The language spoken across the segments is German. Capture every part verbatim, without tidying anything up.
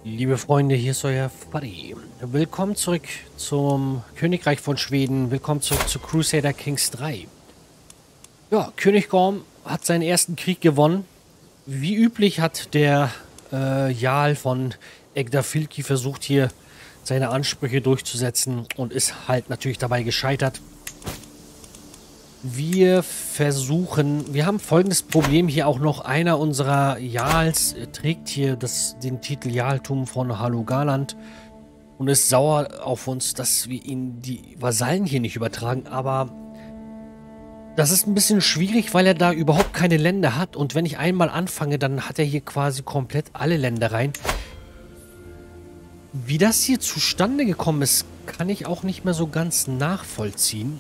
Liebe Freunde, hier ist euer Faddy. Willkommen zurück zum Königreich von Schweden. Willkommen zurück zu Crusader Kings drei. Ja, König Gorm hat seinen ersten Krieg gewonnen. Wie üblich hat der äh, Jarl von Egdafilki versucht, hier seine Ansprüche durchzusetzen und ist halt natürlich dabei gescheitert. Wir versuchen, wir haben folgendes Problem hier auch noch. Einer unserer Jarls trägt hier das, den Titel Jarltum von Halogaland und ist sauer auf uns, dass wir ihn die Vasallen hier nicht übertragen. Aber das ist ein bisschen schwierig, weil er da überhaupt keine Länder hat. Und wenn ich einmal anfange, dann hat er hier quasi komplett alle Länder rein. Wie das hier zustande gekommen ist, kann ich auch nicht mehr so ganz nachvollziehen.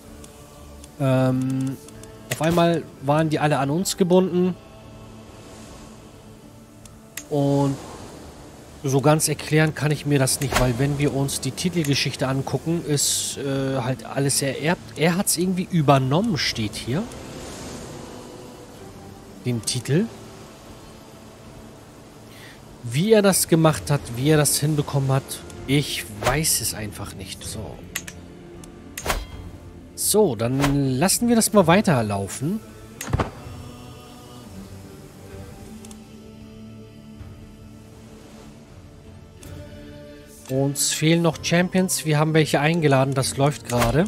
Ähm, auf einmal waren die alle an uns gebunden. Und so ganz erklären kann ich mir das nicht, weil wenn wir uns die Titelgeschichte angucken, ist äh, halt alles ererbt. Er hat es irgendwie übernommen, steht hier. Den Titel. Wie er das gemacht hat, wie er das hinbekommen hat, ich weiß es einfach nicht. So. So, dann lassen wir das mal weiterlaufen. Uns fehlen noch Champions. Wir haben welche eingeladen. Das läuft gerade.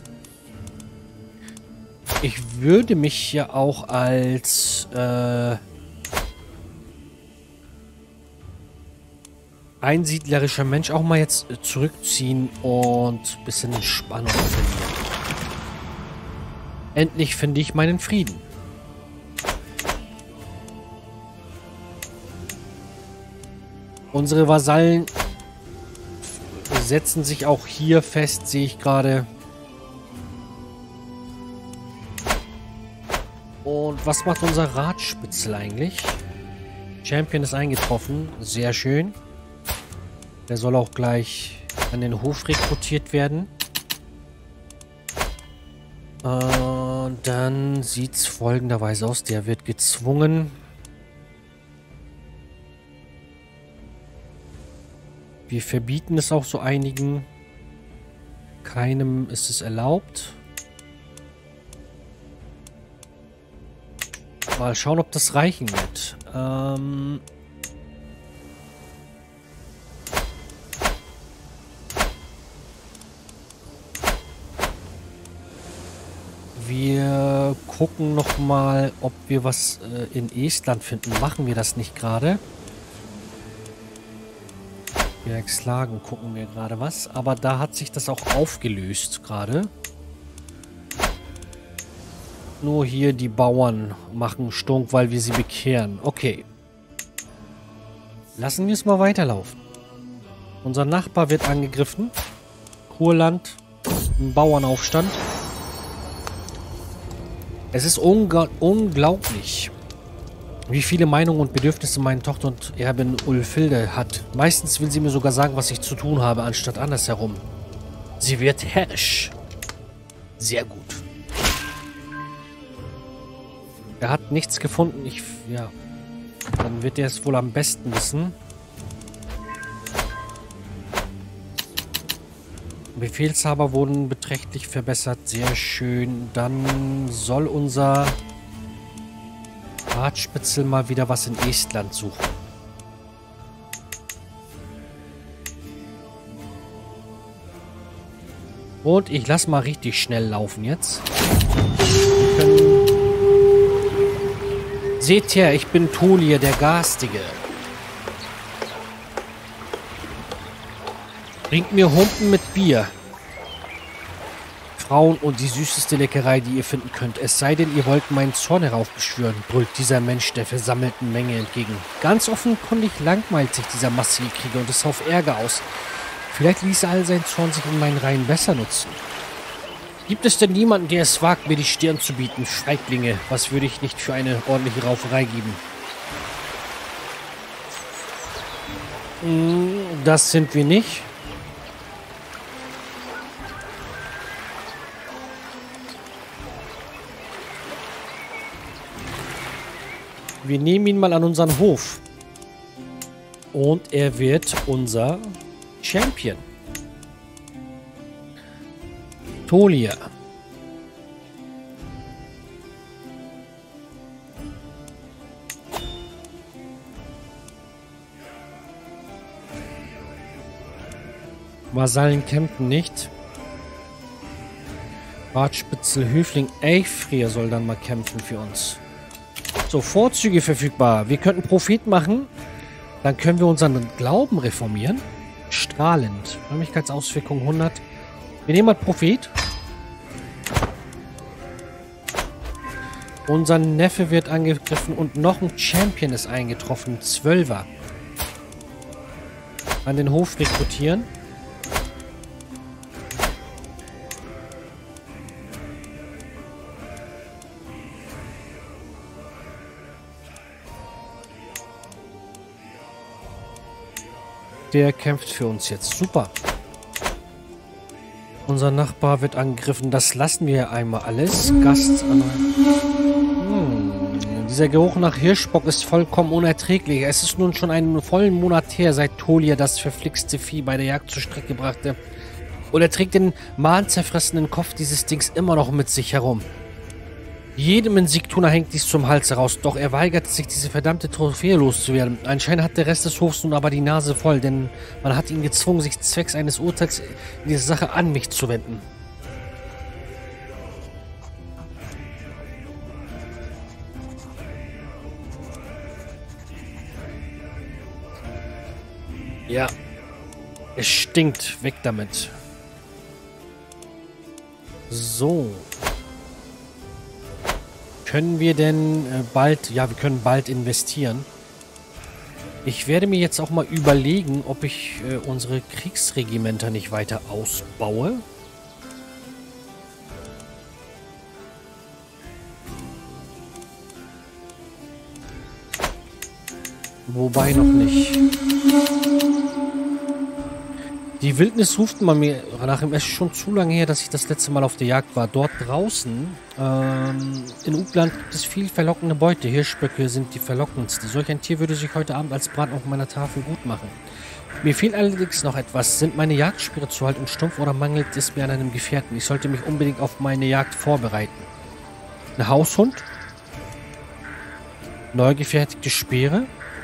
Ich würde mich ja auch als äh, einsiedlerischer Mensch auch mal jetzt zurückziehen und ein bisschen Spannung verlieren. Endlich finde ich meinen Frieden. Unsere Vasallen setzen sich auch hier fest, sehe ich gerade. Und was macht unser Ratspitzel eigentlich? Champion ist eingetroffen. Sehr schön. Der soll auch gleich an den Hof rekrutiert werden. Und dann sieht es folgenderweise aus. Der wird gezwungen. Wir verbieten es auch so einigen. Keinem ist es erlaubt. Mal schauen, ob das reichen wird. Ähm... Wir gucken noch mal, ob wir was äh, in Estland finden. Machen wir das nicht gerade? Bergslagen gucken wir gerade was. Aber da hat sich das auch aufgelöst gerade. Nur hier die Bauern machen Stunk, weil wir sie bekehren. Okay. Lassen wir es mal weiterlaufen. Unser Nachbar wird angegriffen. Kurland. Ein Bauernaufstand. Es ist ungl unglaublich, wie viele Meinungen und Bedürfnisse meine Tochter und Erbin Ulfhilde hat. Meistens will sie mir sogar sagen, was ich zu tun habe, anstatt andersherum. Sie wird herrisch. Sehr gut. Er hat nichts gefunden. Ich, ja. Dann wird er es wohl am besten wissen. Befehlshaber wurden beträchtlich verbessert. Sehr schön. Dann soll unser Ratspitzel mal wieder was in Estland suchen. Und ich lasse mal richtig schnell laufen jetzt. Wir können... Seht her, ich bin Tolir, der Garstige. Bringt mir Humpen mit Bier. Frauen und die süßeste Leckerei, die ihr finden könnt. Es sei denn, ihr wollt meinen Zorn heraufbeschwören, brüllt dieser Mensch der versammelten Menge entgegen. Ganz offenkundig langweilt sich dieser massige Krieger und ist auf Ärger aus. Vielleicht ließ all sein Zorn sich in meinen Reihen besser nutzen. Gibt es denn niemanden, der es wagt, mir die Stirn zu bieten? Feiglinge, was würde ich nicht für eine ordentliche Rauferei geben? Das sind wir nicht. Wir nehmen ihn mal an unseren Hof. Und er wird unser Champion. Tolia. Vasallen kämpfen nicht. Bartspitzel, Höfling, Eifrier soll dann mal kämpfen für uns. So, Vorzüge verfügbar. Wir könnten Prophet machen. Dann können wir unseren Glauben reformieren. Strahlend. Frömmigkeitsauswirkung hundert. Wir nehmen mal Prophet. Unser Neffe wird angegriffen und noch ein Champion ist eingetroffen. Zwölfer. An den Hof rekrutieren. Der kämpft für uns jetzt. Super. Unser Nachbar wird angegriffen. Das lassen wir einmal alles. Gast an. Hm. Dieser Geruch nach Hirschbock ist vollkommen unerträglich. Es ist nun schon einen vollen Monat her, seit Tolia das verflixte Vieh bei der Jagd zur Strecke brachte. Und er trägt den mahnzerfressenen Kopf dieses Dings immer noch mit sich herum. Jedem Insiktuna hängt dies zum Hals heraus, doch er weigert sich, diese verdammte Trophäe loszuwerden. Anscheinend hat der Rest des Hofs nun aber die Nase voll, denn man hat ihn gezwungen, sich zwecks eines Urteils in diese Sache an mich zu wenden. Ja, es stinkt. Weg damit. So. Können wir denn äh, bald... Ja, wir können bald investieren. Ich werde mir jetzt auch mal überlegen, ob ich äh, unsere Kriegsregimenter nicht weiter ausbaue. Wobei noch nicht. Die Wildnis ruft man mir nach. Es ist schon zu lange her, dass ich das letzte Mal auf der Jagd war. Dort draußen, ähm, in Upland gibt es viel verlockende Beute. Hirschböcke sind die verlockendste. Solch ein Tier würde sich heute Abend als Braten auf meiner Tafel gut machen. Mir fehlt allerdings noch etwas. Sind meine Jagdspeere zu alt und stumpf oder mangelt es mir an einem Gefährten? Ich sollte mich unbedingt auf meine Jagd vorbereiten. Ein Haushund? Neu gefertigte Speere?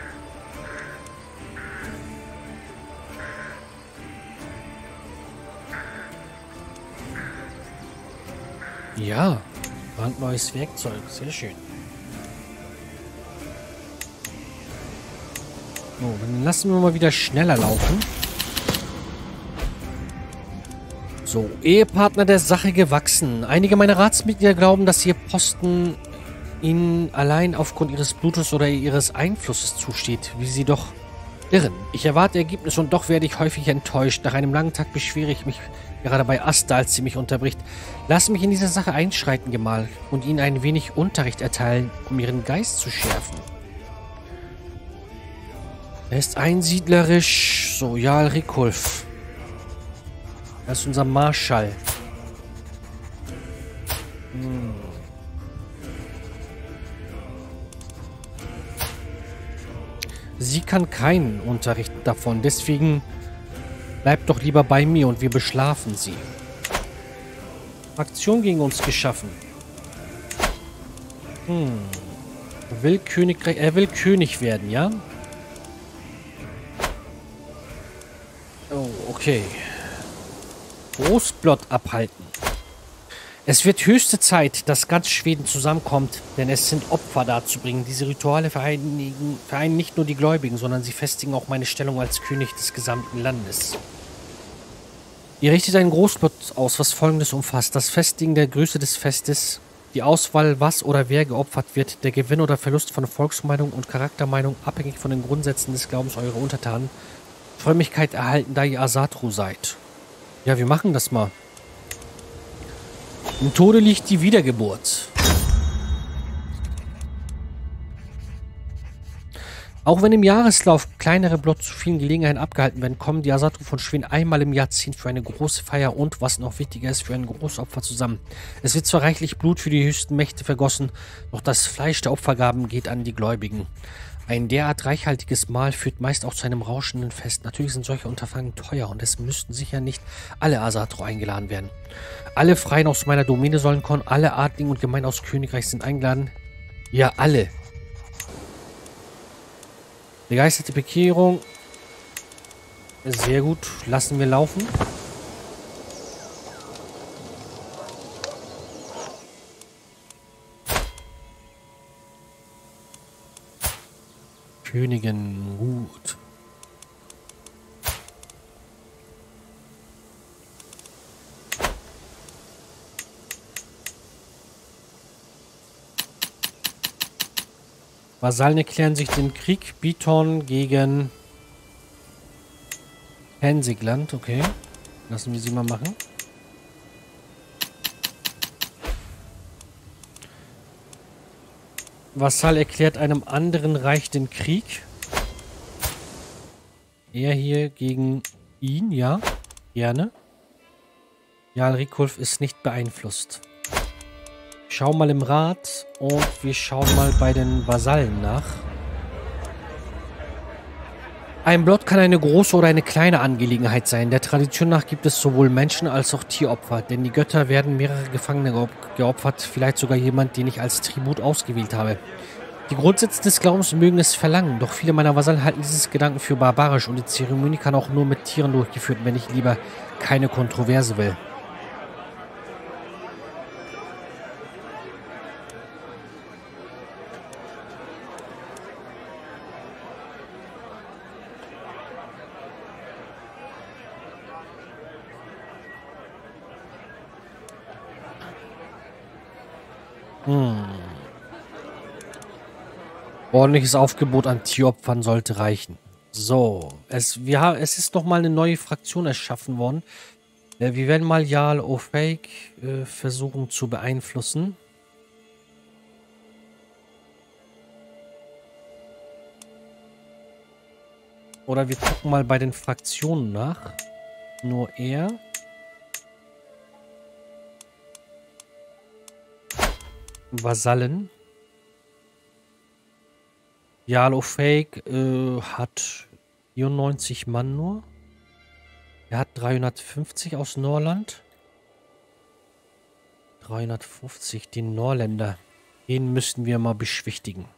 Ja, brandneues Werkzeug. Sehr schön. So, dann lassen wir mal wieder schneller laufen. So, Ehepartner der Sache gewachsen. Einige meiner Ratsmitglieder glauben, dass ihr Posten ihnen allein aufgrund ihres Blutes oder ihres Einflusses zusteht, wie sie doch irren. Ich erwarte Ergebnisse und doch werde ich häufig enttäuscht. Nach einem langen Tag beschwere ich mich gerade bei Asta, als sie mich unterbricht. Lass mich in diese Sache einschreiten, Gemahl, und ihnen ein wenig Unterricht erteilen, um ihren Geist zu schärfen. Er ist einsiedlerisch. So, Jarl Rikulf. Er ist unser Marschall. Hm. Sie kann keinen Unterricht davon, deswegen bleibt doch lieber bei mir und wir beschlafen sie. Aktion gegen uns geschaffen. Hm. Will Königreich, er will König werden, ja? Oh, okay. Großblott abhalten. Es wird höchste Zeit, dass ganz Schweden zusammenkommt, denn es sind Opfer darzubringen. Diese Rituale vereinigen, vereinen nicht nur die Gläubigen, sondern sie festigen auch meine Stellung als König des gesamten Landes. Ihr richtet einen Großblott aus, was Folgendes umfasst. Das Festigen der Größe des Festes, die Auswahl, was oder wer geopfert wird, der Gewinn oder Verlust von Volksmeinung und Charaktermeinung, abhängig von den Grundsätzen des Glaubens eurer Untertanen. Frömmigkeit erhalten, da ihr Asatru seid. Ja, wir machen das mal. Im Tode liegt die Wiedergeburt. Auch wenn im Jahreslauf kleinere Blot zu vielen Gelegenheiten abgehalten werden, kommen die Asatru von Schweden einmal im Jahrzehnt für eine große Feier und, was noch wichtiger ist, für ein Großopfer zusammen. Es wird zwar reichlich Blut für die höchsten Mächte vergossen, doch das Fleisch der Opfergaben geht an die Gläubigen. Ein derart reichhaltiges Mahl führt meist auch zu einem rauschenden Fest. Natürlich sind solche Unterfangen teuer und es müssten sicher nicht alle Asatru eingeladen werden. Alle Freien aus meiner Domäne sollen kommen, alle Adligen und Gemeinen aus Königreich sind eingeladen. Ja, alle. Begeisterte Bekehrung. Sehr gut. Lassen wir laufen. Königin, gut. Vasallen erklären sich den Krieg. Biton gegen Hensigland. Okay. Lassen wir sie mal machen. Vasall erklärt einem anderen Reich den Krieg. Er hier gegen ihn, ja. Gerne. Jarl Rikulf ist nicht beeinflusst. Schau mal im Rat und wir schauen mal bei den Vasallen nach. Ein Blot kann eine große oder eine kleine Angelegenheit sein. Der Tradition nach gibt es sowohl Menschen- als auch Tieropfer, denn die Götter werden mehrere Gefangene geopfert, vielleicht sogar jemand, den ich als Tribut ausgewählt habe. Die Grundsätze des Glaubens mögen es verlangen, doch viele meiner Vasallen halten dieses Gedanken für barbarisch und die Zeremonie kann auch nur mit Tieren durchgeführt werden, wenn ich lieber keine Kontroverse will. Hm. Ordentliches Aufgebot an Tieropfern sollte reichen. So, es, wir, es ist nochmal eine neue Fraktion erschaffen worden. Äh, wir werden mal Jarl O'Fake äh, versuchen zu beeinflussen. Oder wir gucken mal bei den Fraktionen nach. Nur er. Vasallen. Jarl O'Fake äh, hat vierundneunzig Mann nur. Er hat dreihundertfünfzig aus Norland. dreihundertfünfzig, den Norländer. Den müssten wir mal beschwichtigen.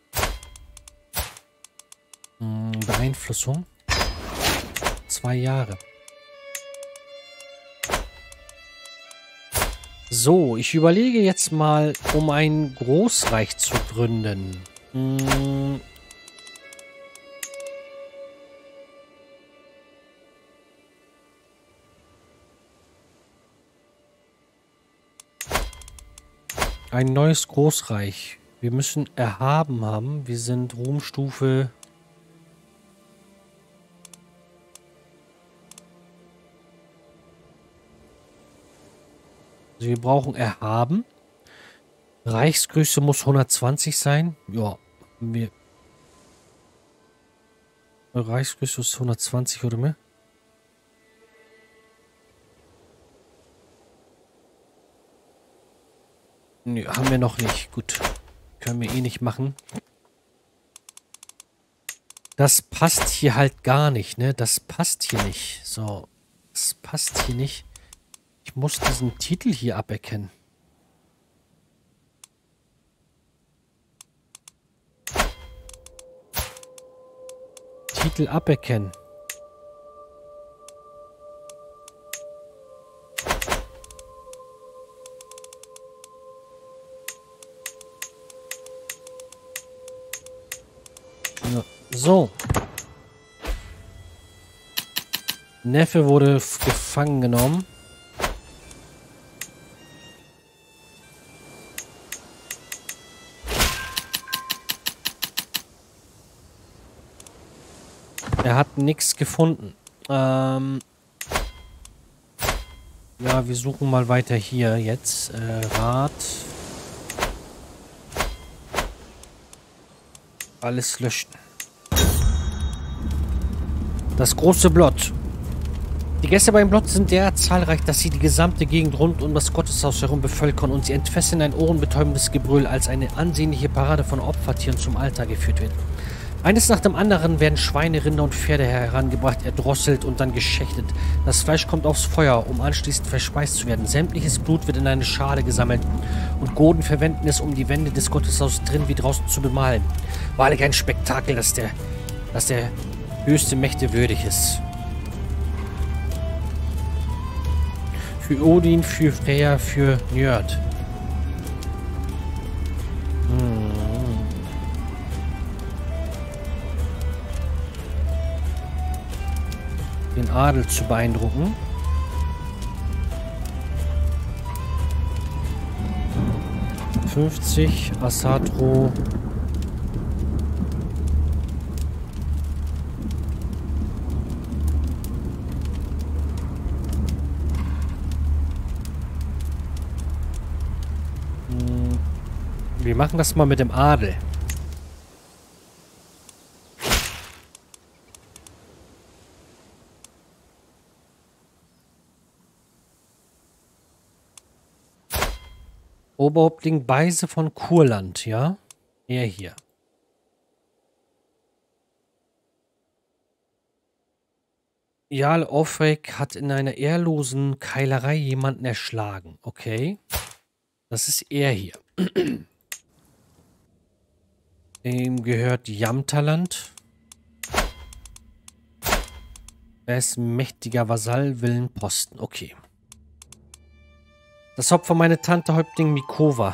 Hm, Beeinflussung. Zwei Jahre. So, ich überlege jetzt mal, um ein Großreich zu gründen. Hm. Ein neues Großreich. Wir müssen erhaben haben. Wir sind Ruhmstufe. Also wir brauchen erhaben. Reichsgröße muss hundertzwanzig sein. Ja, wir. Reichsgröße ist hundertzwanzig oder mehr. Nö, haben wir noch nicht. Gut. Können wir eh nicht machen. Das passt hier halt gar nicht, ne? Das passt hier nicht. So. Das passt hier nicht. Ich muss diesen Titel hier aberkennen. Titel aberkennen. Ja, so. Neffe wurde gefangen genommen. Er hat nichts gefunden. Ähm ja, wir suchen mal weiter hier jetzt. Äh, Rat. Alles löschen. Das große Blot. Die Gäste beim Blot sind derart zahlreich, dass sie die gesamte Gegend rund um das Gotteshaus herum bevölkern und sie entfesseln ein ohrenbetäubendes Gebrüll, als eine ansehnliche Parade von Opfertieren zum Altar geführt wird. Eines nach dem anderen werden Schweine, Rinder und Pferde herangebracht, erdrosselt und dann geschächtet. Das Fleisch kommt aufs Feuer, um anschließend verspeist zu werden. Sämtliches Blut wird in eine Schale gesammelt und Goden verwenden es, um die Wände des Gotteshauses drin wie draußen zu bemalen. Wahrlich ein Spektakel, das der, das der höchste Mächte würdig ist. Für Odin, für Freya, für Njörd. Hm. Den Adel zu beeindrucken. fünfzig, Asatro. Hm. Wir machen das mal mit dem Adel. Oberhäuptling Beise von Kurland, ja? Er hier. Jarl Ofrek hat in einer ehrlosen Keilerei jemanden erschlagen. Okay. Das ist er hier. Ihm gehört Jamtaland. Er ist ein mächtiger Vasall, will einen Posten. Okay. Das Haupt von meiner Tante Häuptling Mikova.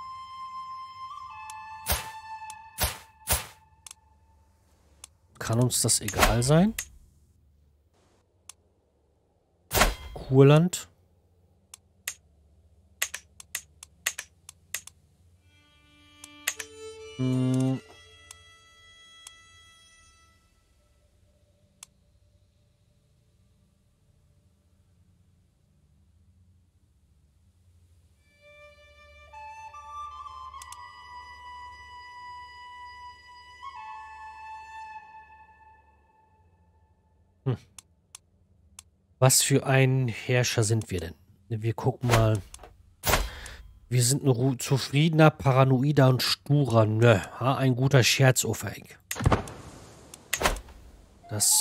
Kann uns das egal sein? Kurland. Hm. Hm. Was für ein Herrscher sind wir denn? Wir gucken mal. Wir sind ein zufriedener, paranoider und sturer. Nö, ein guter Scherz, Ofeig. Das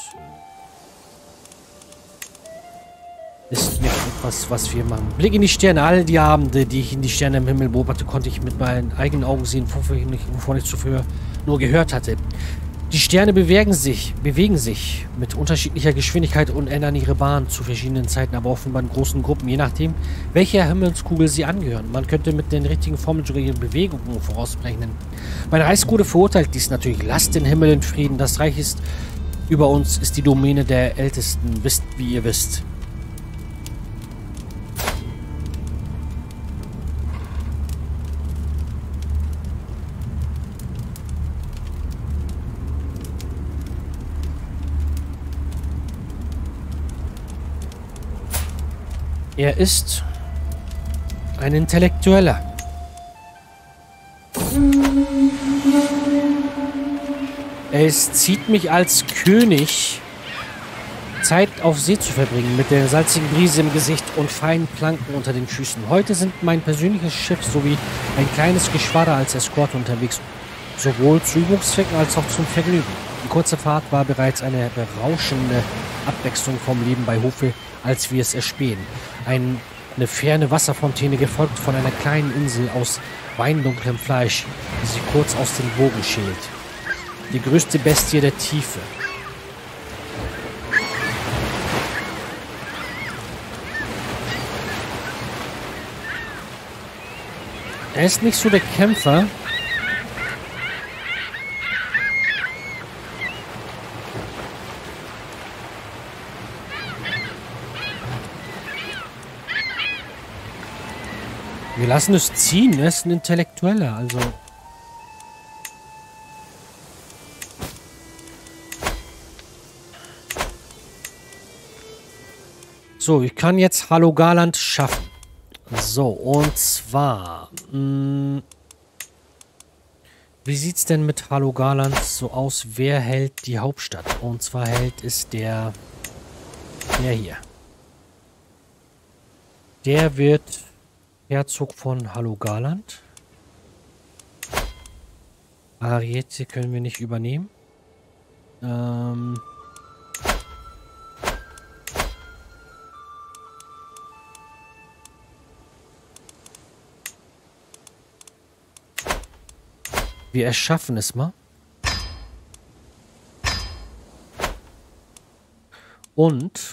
ist nicht etwas, was wir machen. Blick in die Sterne. All die Abende, die ich in die Sterne im Himmel beobachte, konnte ich mit meinen eigenen Augen sehen, wovon ich, nicht, wovon ich zuvor nur gehört hatte. Die Sterne bewegen sich, bewegen sich mit unterschiedlicher Geschwindigkeit und ändern ihre Bahn zu verschiedenen Zeiten, aber offenbar in großen Gruppen, je nachdem, welcher Himmelskugel sie angehören. Man könnte mit den richtigen Formeln sogar ihre Bewegungen vorausberechnen. Mein Reichsgrude verurteilt dies natürlich. Lasst den Himmel in Frieden. Das Reich ist über uns, ist die Domäne der Ältesten. Wisst, wie ihr wisst. Er ist ein Intellektueller. Es zieht mich als König, Zeit auf See zu verbringen, mit der salzigen Brise im Gesicht und feinen Planken unter den Füßen. Heute sind mein persönliches Schiff sowie ein kleines Geschwader als Eskorte unterwegs, sowohl zu Übungszwecken als auch zum Vergnügen. Die kurze Fahrt war bereits eine berauschende Abwechslung vom Leben bei Hofe, als wir es erspähen. Ein, eine ferne Wasserfontäne, gefolgt von einer kleinen Insel aus weindunklem Fleisch, die sich kurz aus den Wogen schält. Die größte Bestie der Tiefe. Er ist nicht so der Kämpfer. Wir lassen es ziehen. Er ist ein Intellektueller, also. So, ich kann jetzt Halogaland schaffen. So, und zwar. Mh, wie sieht's denn mit Halogaland so aus? Wer hält die Hauptstadt? Und zwar hält es der. Der hier. Der wird Herzog von Halogaland. Ariete können wir nicht übernehmen. Ähm... Wir erschaffen es mal. Und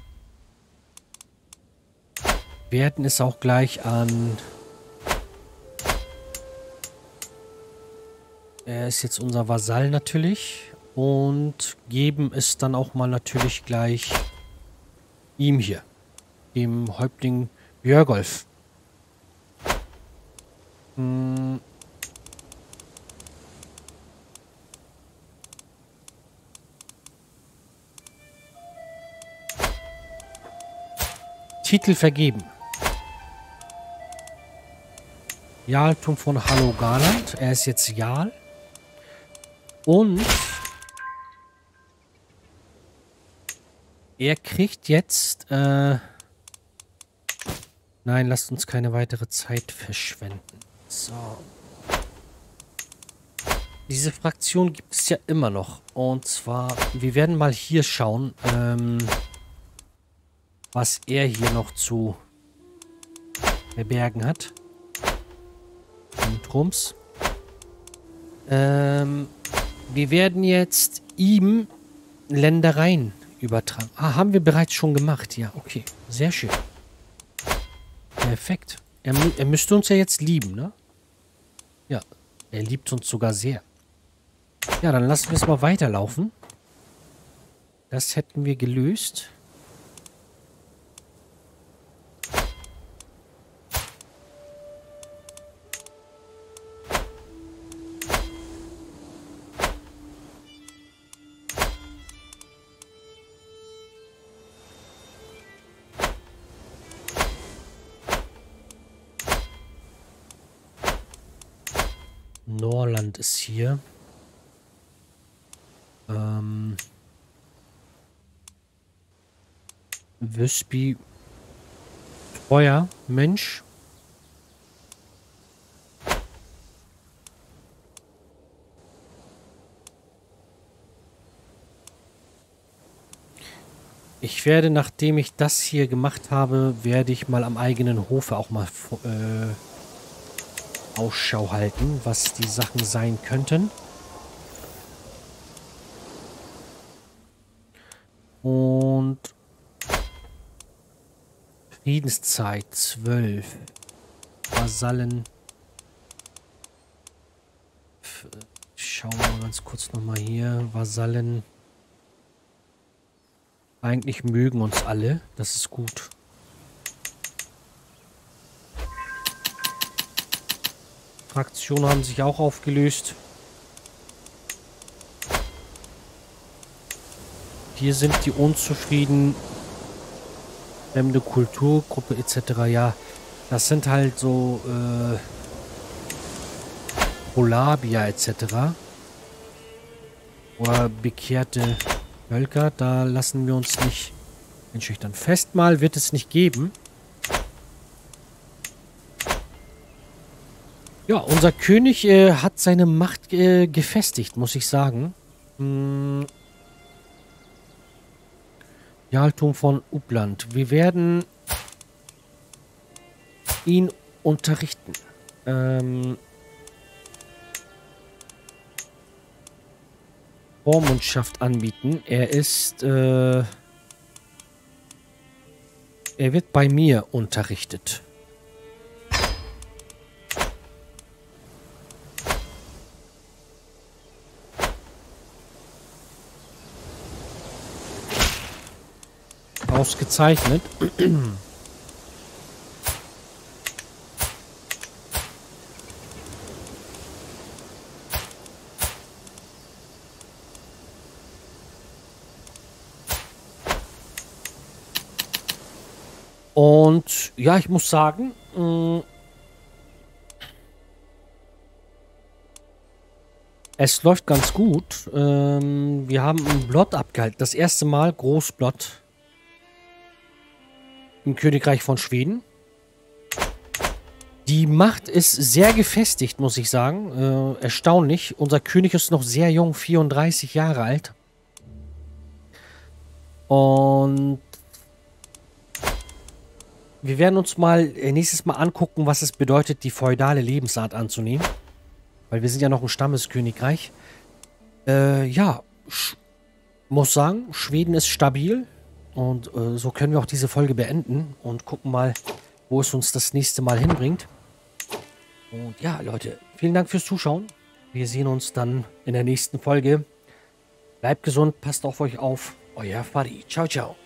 werden es auch gleich an... Er ist jetzt unser Vasall natürlich. Und geben es dann auch mal natürlich gleich ihm hier. Dem Häuptling Björgolf. Hm... Titel vergeben. Jarltum von Halogaland. Er ist jetzt Jarl. Und er kriegt jetzt... Äh Nein, lasst uns keine weitere Zeit verschwenden. So. Diese Fraktion gibt es ja immer noch. Und zwar, wir werden mal hier schauen, ähm... was er hier noch zu verbergen hat. Und Rums. Ähm, wir werden jetzt ihm Ländereien übertragen. Ah, haben wir bereits schon gemacht. Ja, okay. Sehr schön. Perfekt. Er, er müsste uns ja jetzt lieben, ne? Ja, er liebt uns sogar sehr. Ja, dann lassen wir es mal weiterlaufen. Das hätten wir gelöst. Norland ist hier. Ähm. Wüsby. Feuer. Mensch. Ich werde, nachdem ich das hier gemacht habe, werde ich mal am eigenen Hofe auch mal äh, Ausschau halten, was die Sachen sein könnten. Und Friedenszeit zwölf. Vasallen. Schauen wir mal ganz kurz nochmal hier. Vasallen. Eigentlich mögen uns alle. Das ist gut. Fraktionen haben sich auch aufgelöst. Hier sind die unzufrieden. Fremde Kulturgruppe et cetera. Ja, das sind halt so äh, Polabia et cetera. Oder bekehrte Völker. Da lassen wir uns nicht einschüchtern. Festmahl wird es nicht geben. Ja, unser König äh, hat seine Macht äh, gefestigt, muss ich sagen. Hm. Jarltum von Uppland. Wir werden ihn unterrichten. Ähm. Vormundschaft anbieten. Er ist, äh, er wird bei mir unterrichtet. Ausgezeichnet. Und ja, ich muss sagen, mh, es läuft ganz gut. Ähm, wir haben einen Blot abgehalten. Das erste Mal Großblot im Königreich von Schweden. Die Macht ist sehr gefestigt, muss ich sagen. Äh, erstaunlich. Unser König ist noch sehr jung, vierunddreißig Jahre alt. Und wir werden uns mal äh, nächstes Mal angucken, was es bedeutet, die feudale Lebensart anzunehmen. Weil wir sind ja noch ein Stammeskönigreich. Äh, ja, Sch muss sagen, Schweden ist stabil. Und äh, so können wir auch diese Folge beenden und gucken mal, wo es uns das nächste Mal hinbringt. Und ja, Leute, vielen Dank fürs Zuschauen. Wir sehen uns dann in der nächsten Folge. Bleibt gesund, passt auf euch auf. Euer Fadi. Ciao, ciao.